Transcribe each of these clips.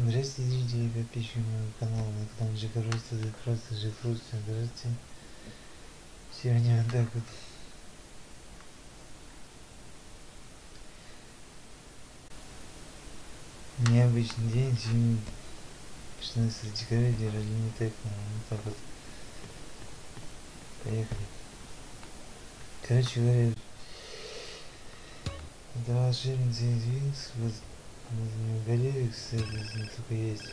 Здравствуйте, зрители и подписчики моего канала. На канале Жека просто Жекрус. Здравствуйте. Сегодня вот так вот. Необычный день. Сегодня 16 декабря, день рождения Текно. Вот так вот. Поехали. Короче говоря, это волшебница из Винкс. Вот галерия, кстати, только есть.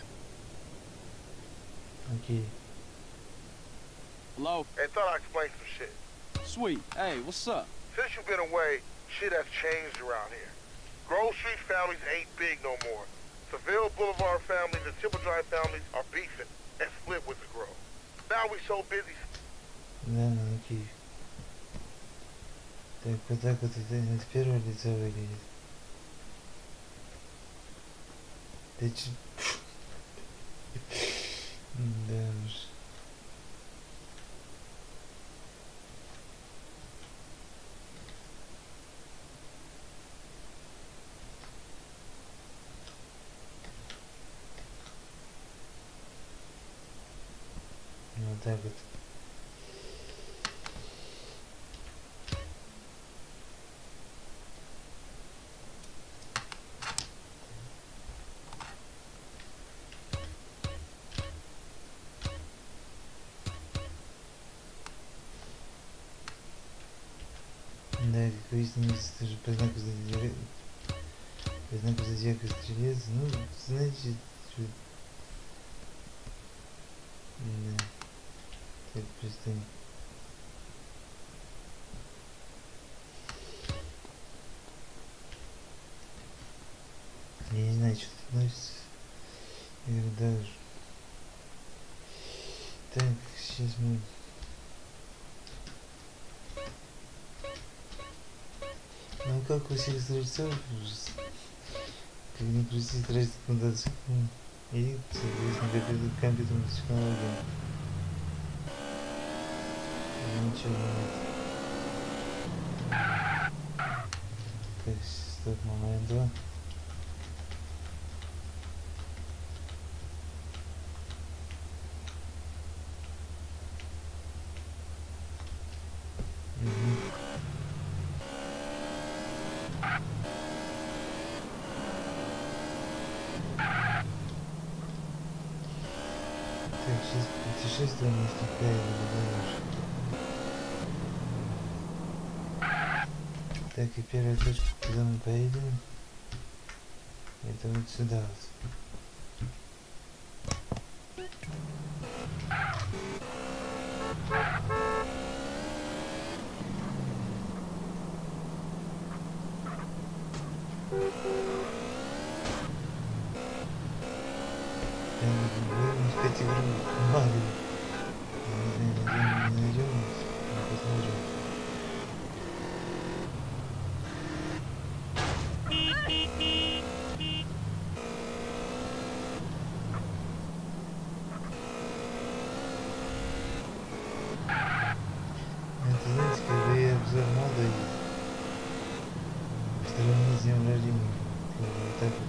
Окей. Hello? Hey, thought I'd explain some shit. Sweet. Hey, what's up? Since you've been away, shit has changed around here. Grove Street families ain't big no more. Seville Boulevard families and Timber Drive families are beefing and split with the Grove. Now we so busy. Да, ну окей. Так, вот так вот это с первого лица выглядит. Ты че? Да уж. Вот так вот. Да, как выяснилось, тоже по знаку зодиака стрелец. Ну, знаете, что... Да, так пристань. Я не знаю, что тут носится. Я говорю, да уж. Так, сейчас мы... Ну как у всех стрельцов, как ни крути, тратить мотоцикл и, соответственно, компьютерную технологию. Ничего нет. Так, стоп, момент 2. Так, сейчас путешествие не втекает, так, и первая точка, куда мы поедем, это вот сюда вот. Будем искать игру Марио. Не знаю, найдем, не найдем, посмотрим. Это, знаете, как бы я обзор мода и поздравление с днем рождения. Как бы вот так вот.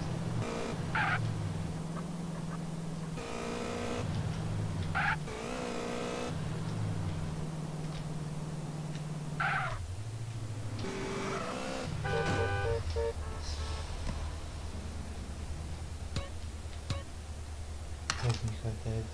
Так не хватает.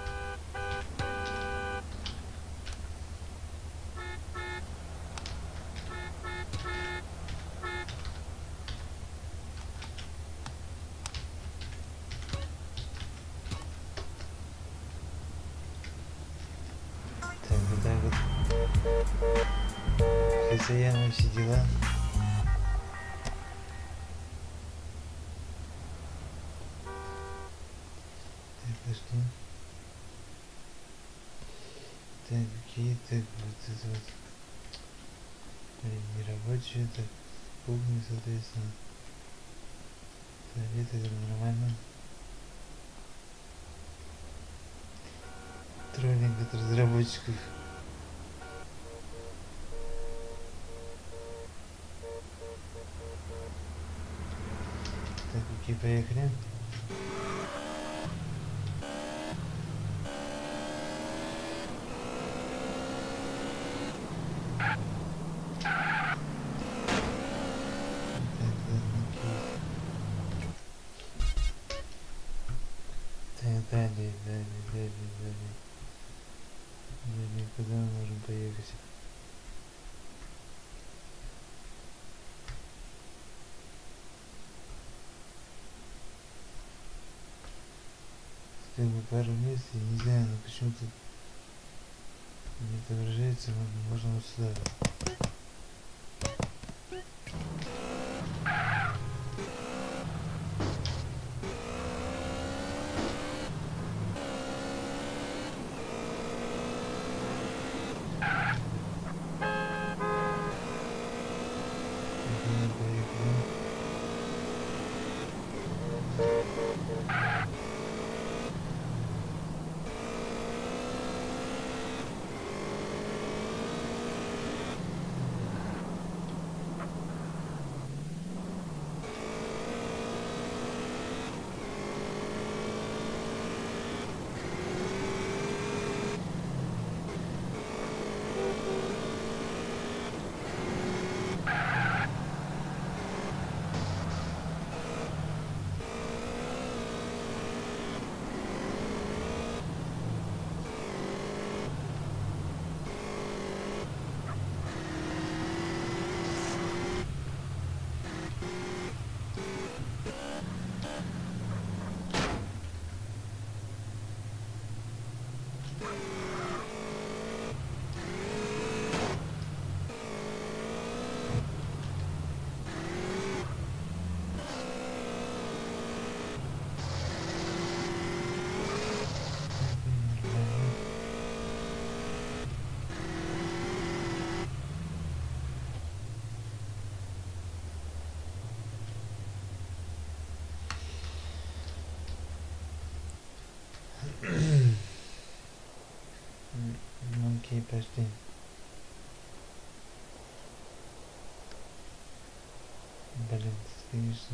Так, вот так вот. Хозяин, все дела. Так, а что? Так, какие, так, вот это вот. Блин, нерабочие, так, пугни, соответственно. Совет, это нормально. Троллинг от разработчиков. Так, окей, поехали. Далее. Далее, куда мы можем поехать? Как бы пару мест, я не знаю, но почему-то не отображается, можно вот сюда. Окей, пошли. Блин, конечно.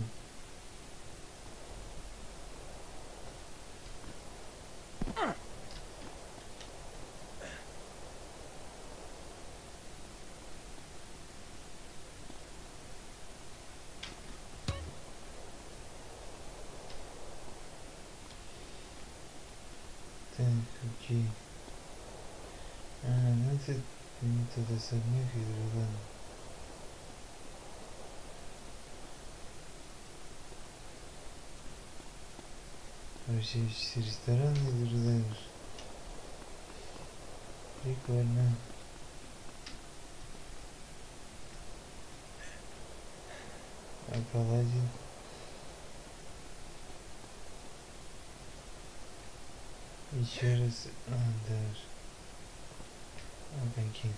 Так, окей. Ну это не тот особняк из Рудана. Вообще все рестораны из Рудана. Прикольно. А паладин? Еще раз. Даже. Опаньки.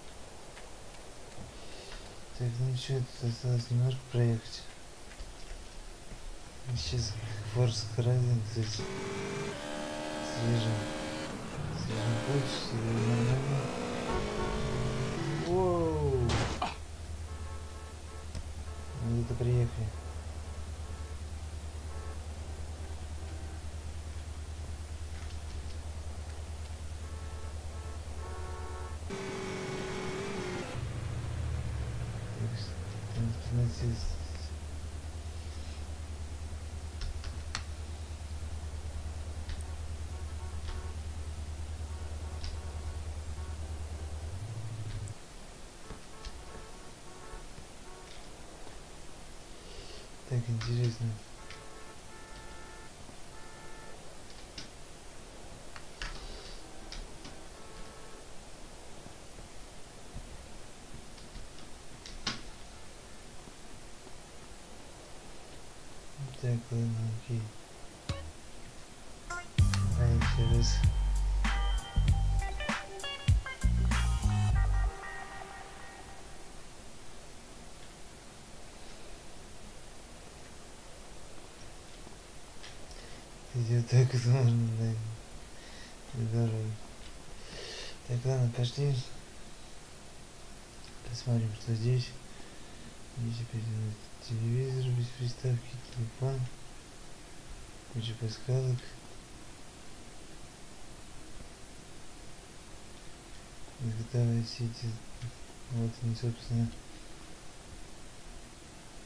Так, ну что, тут осталось немножко проехать. Сейчас Форс Horizon, кстати. Свежим путь, нормально. Воу! Мы где-то приехали. Так интересно. Так, ладно, окей. Давай еще раз. Идет так можно, да. Здорово. Так, ладно, пошли. Посмотрим, что здесь. Здесь опять телевизор без приставки, телефон. Куча пасхалок. Изготавливать сети. Вот они, собственно.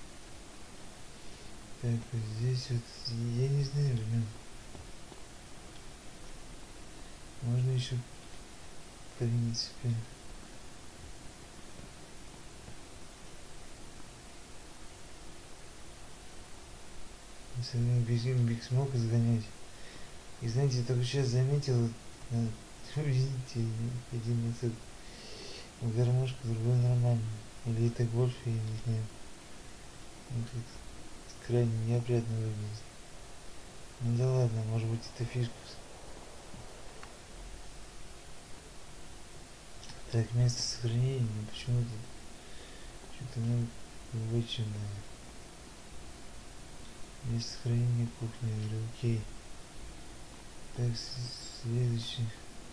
Так, вот здесь вот, я не знаю, блин. Можно еще, в принципе. Если бежим, биг смог изгонять. И знаете, я только сейчас заметил, видите, один этот в гармошку, другой нормально. Или это гольф, я не знаю. Он как-то крайне неопрятно выглядит. Ну да ладно, может быть это фишка. Так, место сохранения, почему-то что-то мы вычеркнули. Место сохранения кухни, или окей. Так, следующий.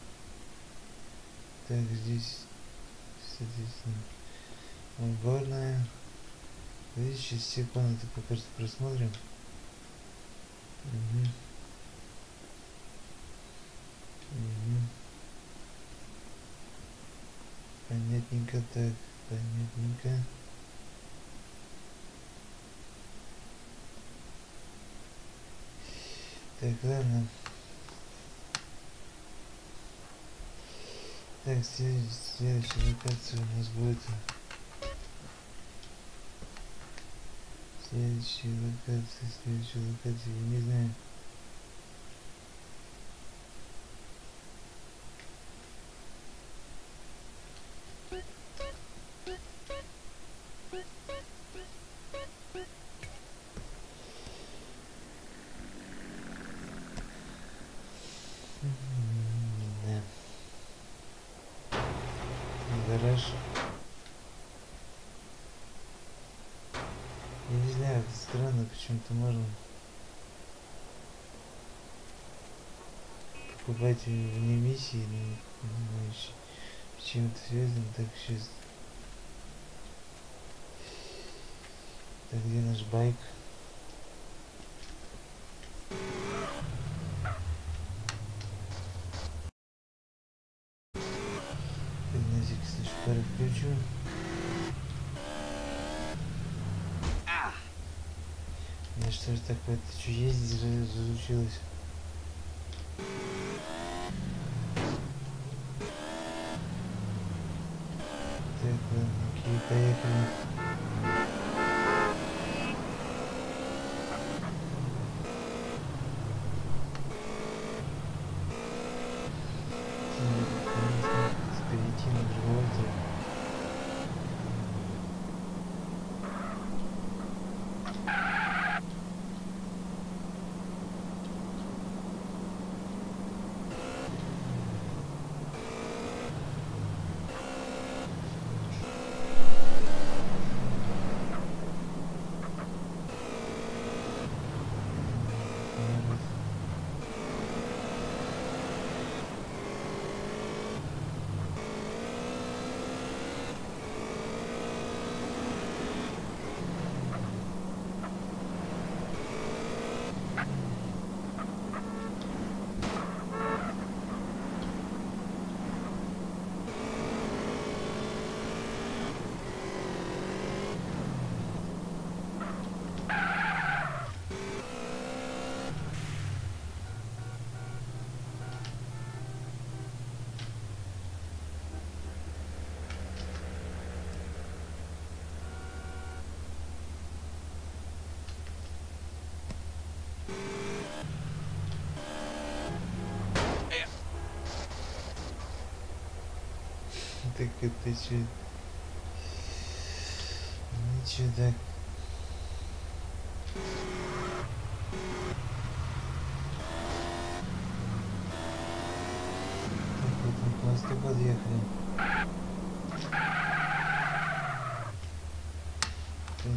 Так, здесь, соответственно, уборная. Давайте сейчас все комнаты пока что просмотрим. Угу. Угу. Понятненько, так, понятненько. Так, ладно. Так, следующая локация у нас будет. Следующая локация, я не знаю. Да. Гараж. Я не знаю, это странно, почему-то можно покупать вне миссии, но с чем-то связано. Так, сейчас. Так, где наш байк? Назик, слышь, пары включу. Да что ж такое, ты что, ездить разучилась? Так, ладно, окей, поехали. Перейти на другой трек. Так это че? Ничего так. Так вот мы к мосту подъехали. Так.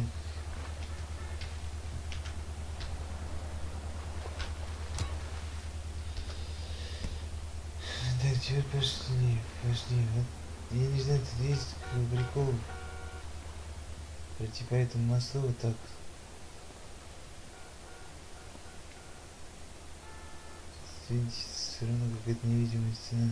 Так, теперь пошли. Вот. Я не знаю, тут есть какой прикол. Пройти по этому мосту вот так. Видите, все равно какая-то невидимая стена.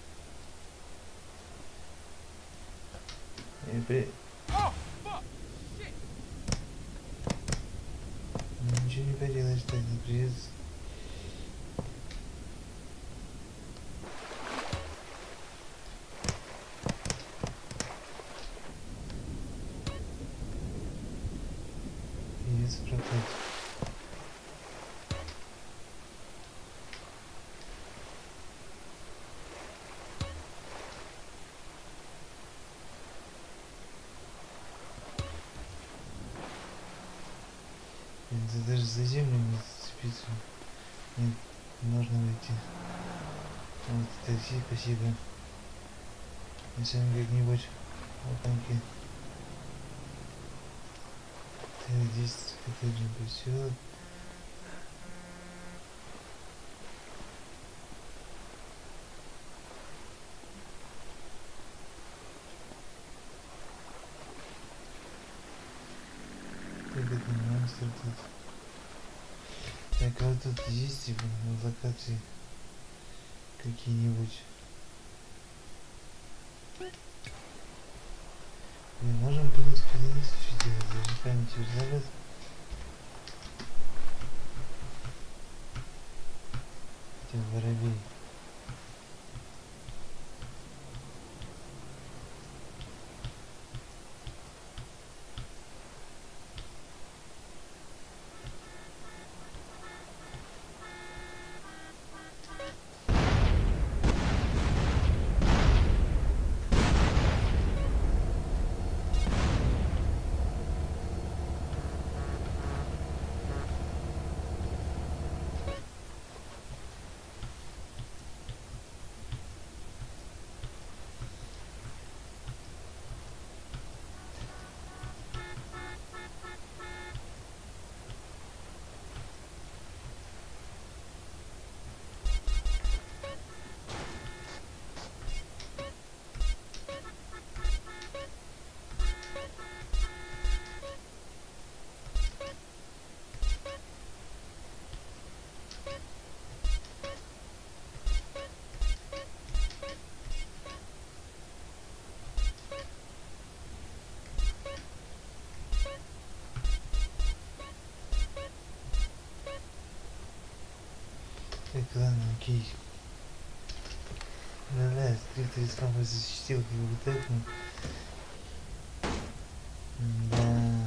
Ну, ничего не поделаешь, так не придется. придется пропать. Это даже за землю не зацепиться. Нет, можно выйти. Вот такси, спасибо. И сами как-нибудь опаньки. Так, здесь коттеджный поселок. Как это монстр тут? Так, а вот тут есть типа локации какие-нибудь? Мы можем, в принципе, что делать, даже память забыть. Хотя воробей. Так, ладно, окей. Да-да, скрипт рискампа защитил его вот эту. Да.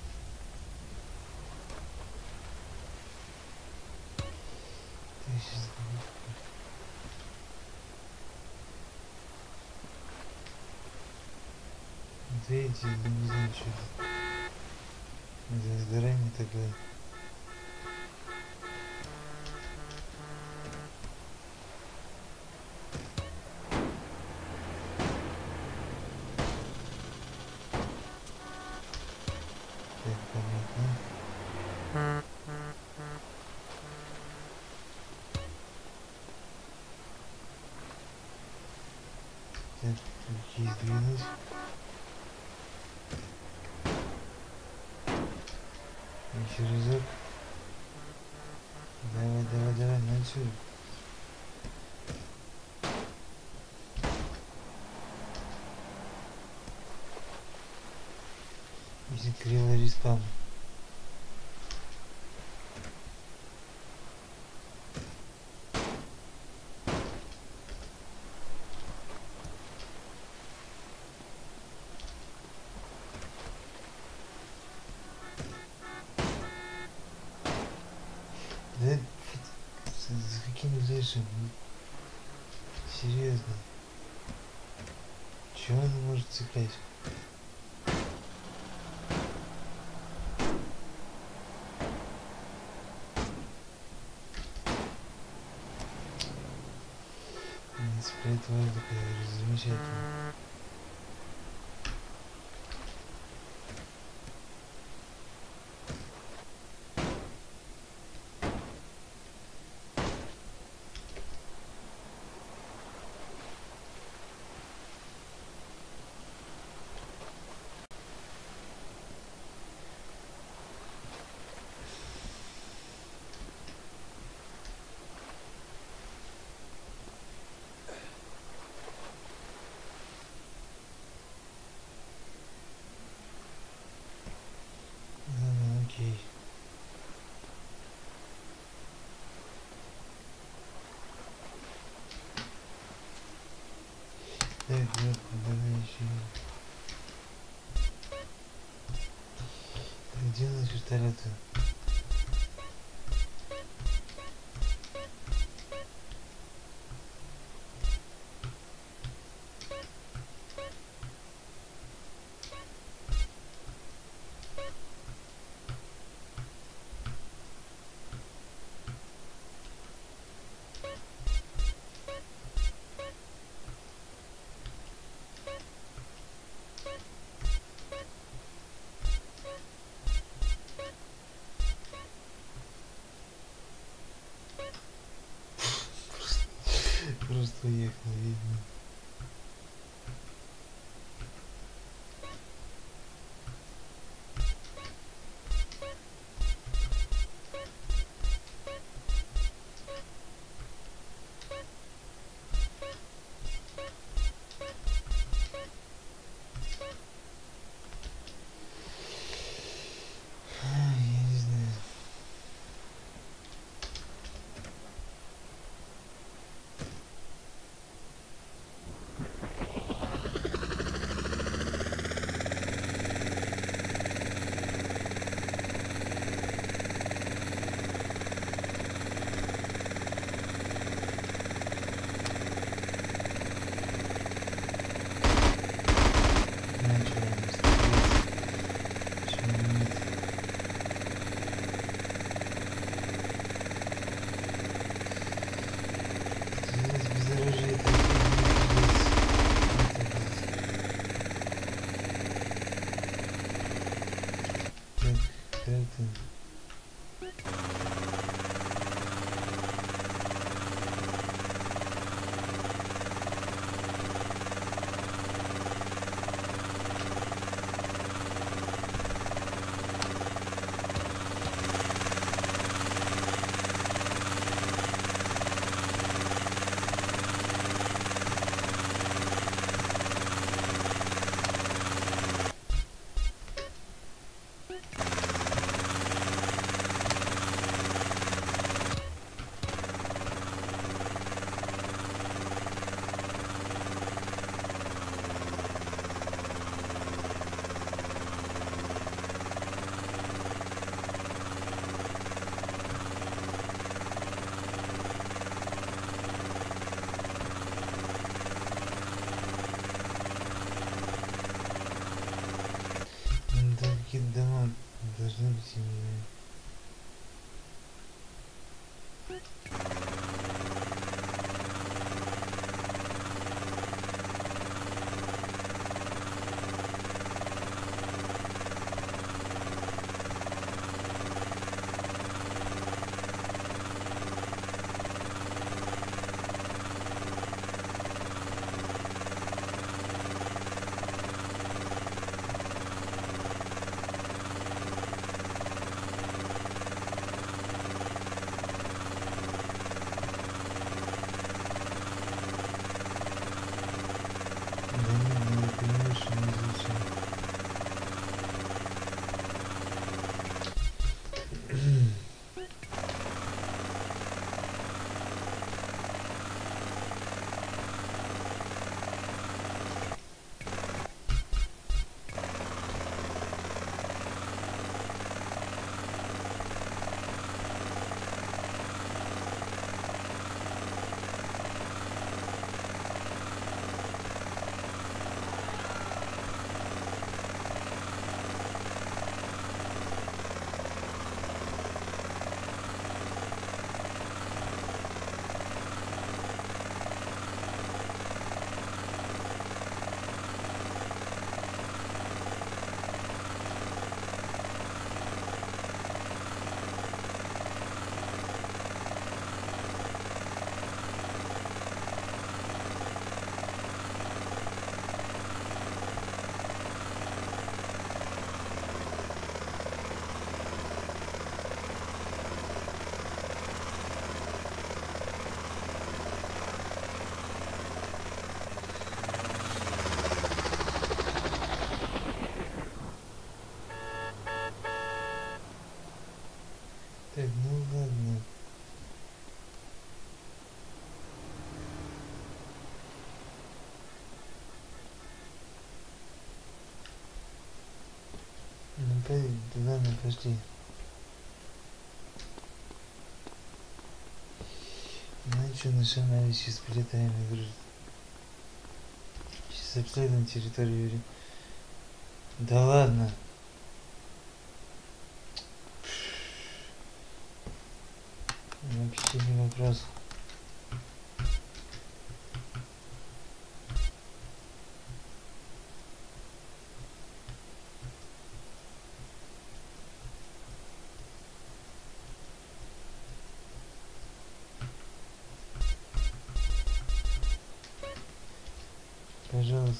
Ты сейчас... Вот видите, я не знаю, что это. Это сгорание такое. Так, понятно. Так, какие сдвинуть. Еще разок. Давай, давай, давай, на отсюда. Если криво респам. Да за каким лешим? Серьезно. Чего он может цеплять? Не цепляет воздух, это замечательно. Окей. Так, вот, давай еще. Так, делаешь вертолеты? Просто уехал, видно. Я не знаю. Начал он стрелять. Почему нет? Здесь без оружия это так, как-то. Да, какие-то дома должны быть именно. Да нет, ну я понимаю, что не изучил. Так, ну ладно. Ну, туда мы пошли. Ну что, на Шамале сейчас полетаем, я говорю. Сейчас обследуем территорию. Да ладно. Вообще не вопрос. Пожалуйста.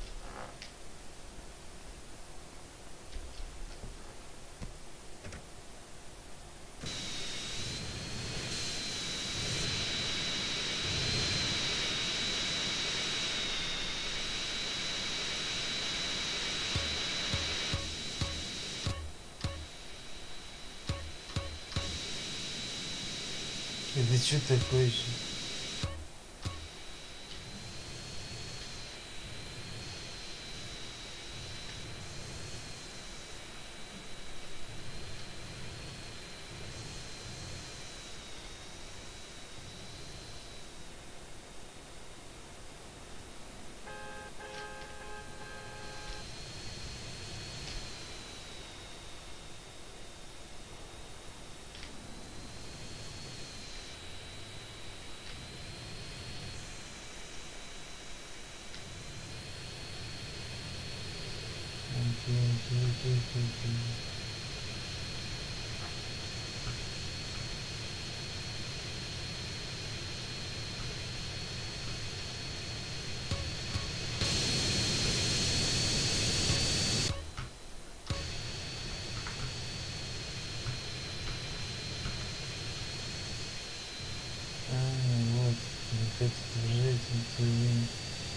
Это что такое еще? Окей. Вот, как отображается направление.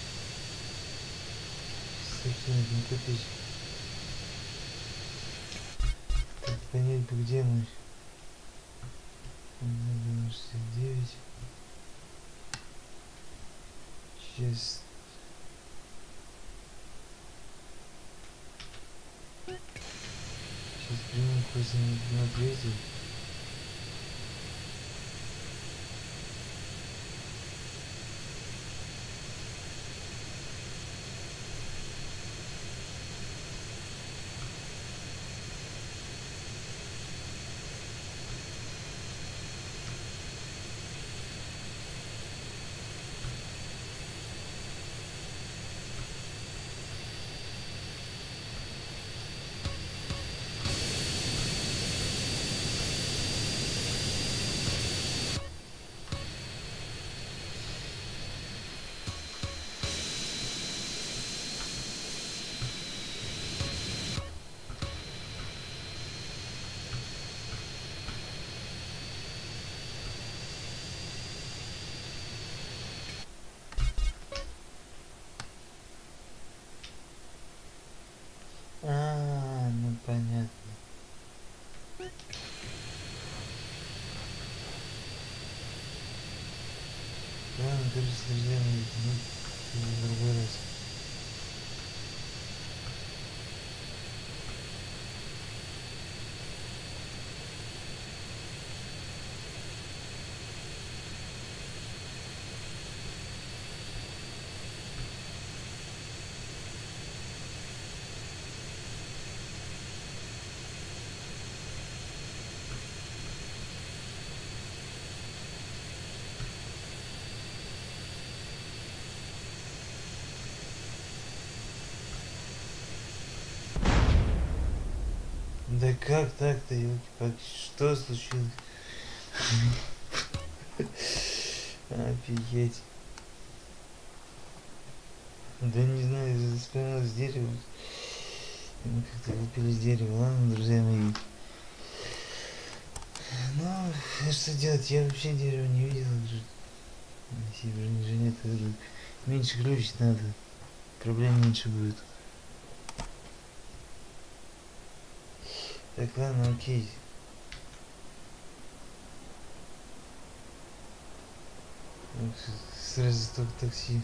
Сохранить, не купить. Так, понять бы, где мы. 69. Сейчас. Сейчас примем курс на 3. Ну понятно. Ладно, короче, друзья мои, ну, в другой раз. Да как так-то, елки-палки, что случилось? Офигеть. Да не знаю, вспомнилось дерево. Мы как-то купили дерево. Ладно, друзья мои. Ну, что делать? Я вообще дерево не видел. Если бронежилет, меньше ключ надо. Проблем меньше будет. Так, ладно, окей. Сразу только такси.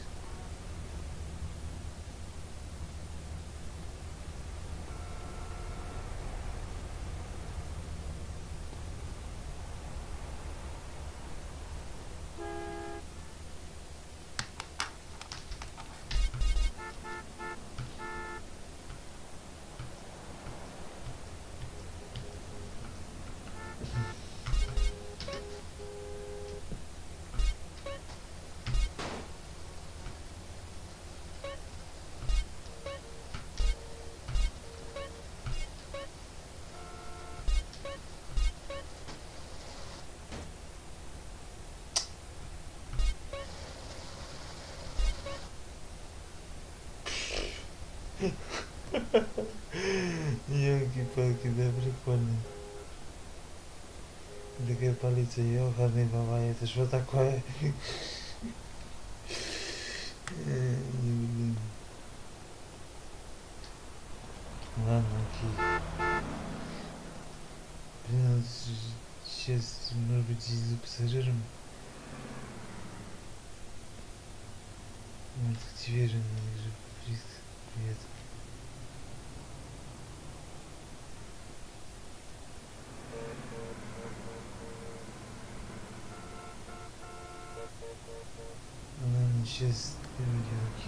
Ёлки-палки, да, прикольно. Такая полиция, ёханый баба, это что такое? Блин. Ладно, окей. Блин, вот сейчас, может быть, еду пассажиром. Вот, активированный же приз. Привет. Ладно, сейчас окей.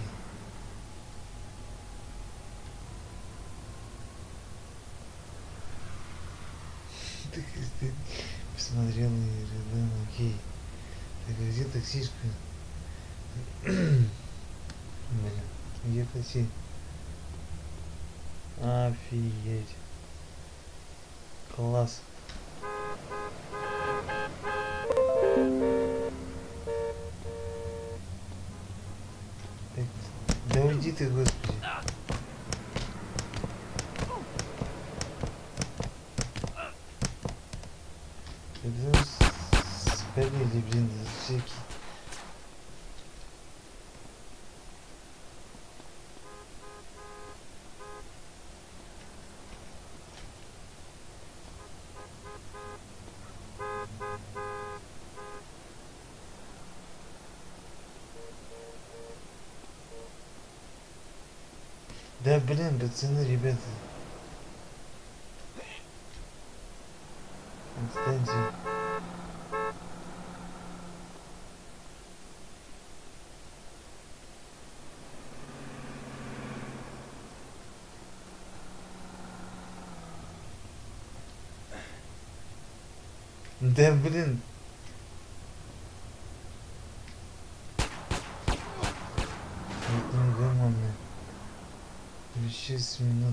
Так ты посмотрел и ладно, окей. Так, а где таксишка? Блин, где такси? Офигеть. Класс. Так, да уйди ты, господи. Это спалили, блин, всякие. Да блин, пацаны, ребята. Отстаньте. Да блин. Это негомонно. 6 минут.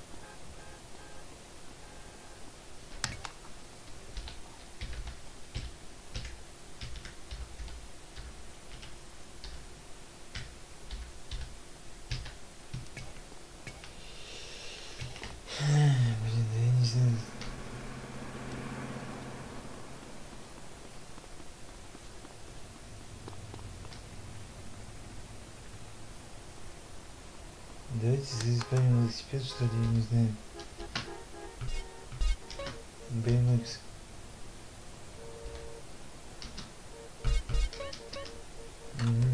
Блин, да я не знаю. Давайте заиспаним велосипед, что ли, я не знаю. BMX. Угу.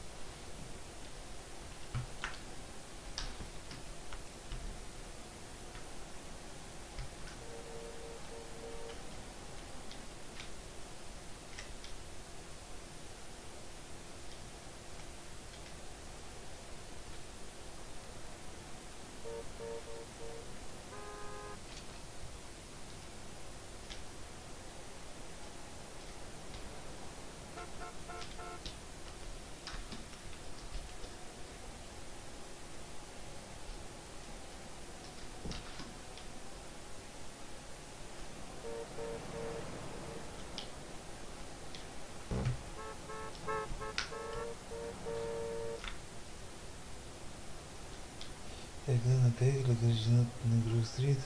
Так, ладно, поехали, короче, на Грув-стрит.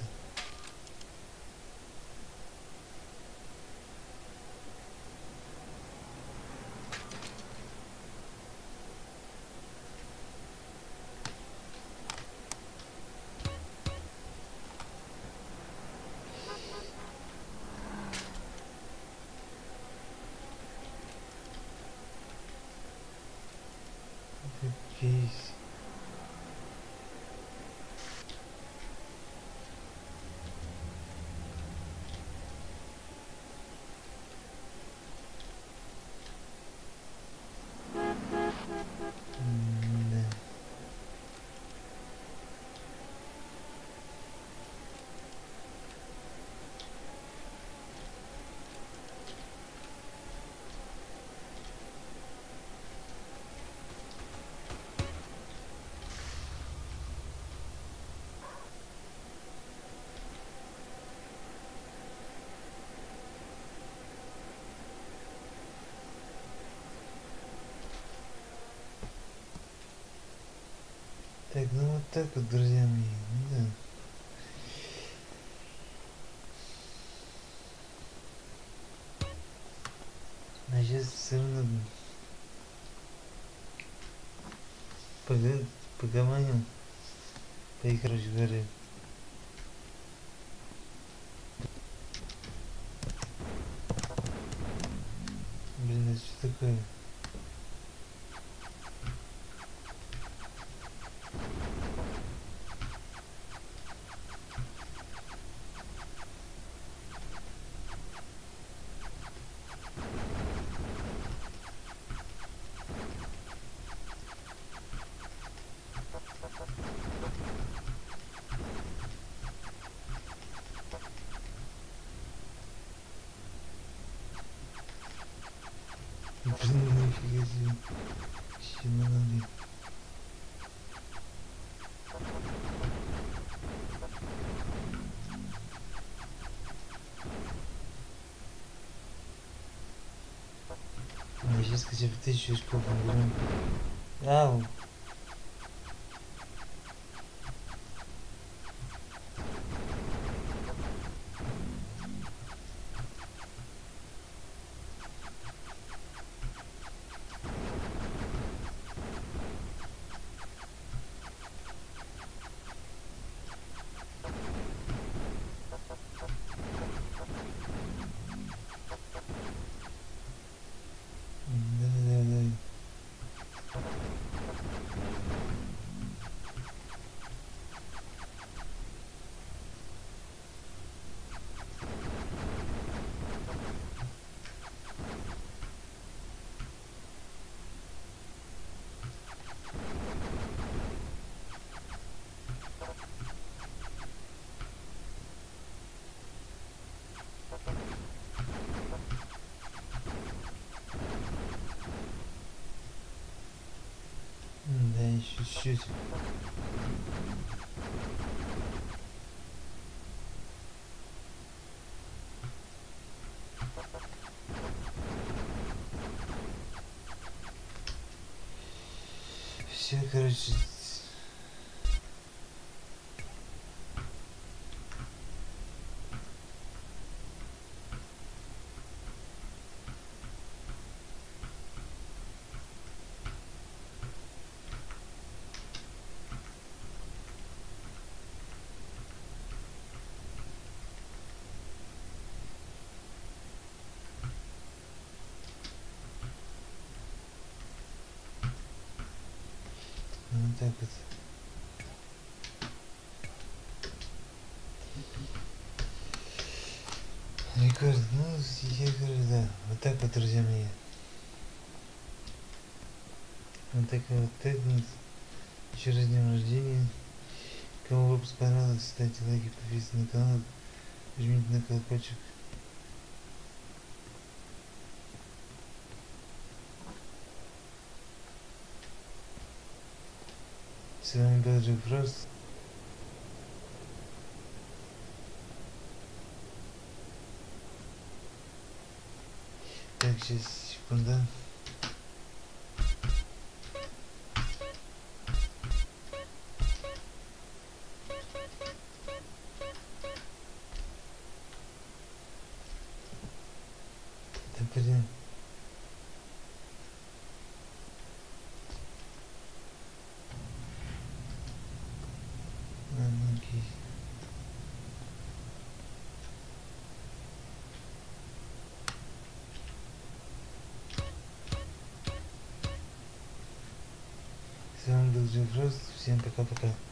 Окей. Да. Так, ну вот так вот, друзья мои, ну да. А сейчас все равно погомоним, короче говоря. Блин, это что такое? Блин, нифига себе. Чему надо? А сейчас хотя бы 1000 очков наберем. Ау! Да-да-да. Да, еще чуть-чуть. Все, короче. Вот так вот. Рекорд, ну, я говорю, да. Вот так вот, друзья мои. Вот так вот, так вот. Еще раз с днем рождения. Кому выпуск понравился, ставьте лайки, подписывайтесь на канал, жмите на колокольчик. С вами был Джек Фрост. Так, сейчас, секунда. Да блин. Окей. С вами был Джек Фрост. Всем пока-пока.